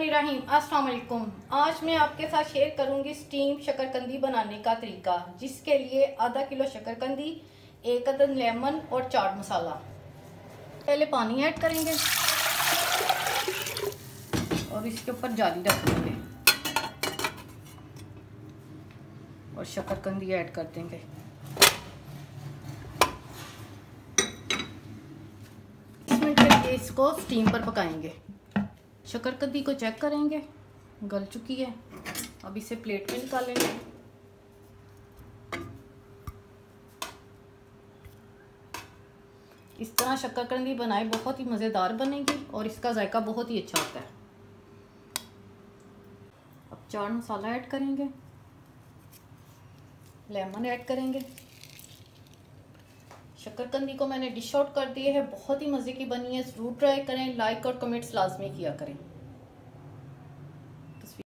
बिस्मिल्लाहिर्रहमानिर्रहीम। अस्सलाम वालेकुम। आज मैं आपके साथ शेयर करूंगी स्टीम शकरकंदी बनाने का तरीका, जिसके लिए आधा किलो शकरकंदी, एक अदद लेमन और चाट मसाला। पहले पानी ऐड करेंगे और इसके ऊपर जाली रख देंगे और शकरकंदी ऐड कर देंगे। इसको स्टीम पर पकाएंगे। शकरकंदी को चेक करेंगे, गल चुकी है। अब इसे प्लेट में निकालेंगे। इस तरह शकरकंदी बनाए बहुत ही मज़ेदार बनेगी और इसका जायका बहुत ही अच्छा होता है। अब चाट मसाला ऐड करेंगे, लेमन ऐड करेंगे। शकरकंदी को मैंने डिश आउट कर दी है, बहुत ही मज़े की बनी है। ज़रूर ट्राई करें, लाइक और कमेंट्स लाजमी किया करें।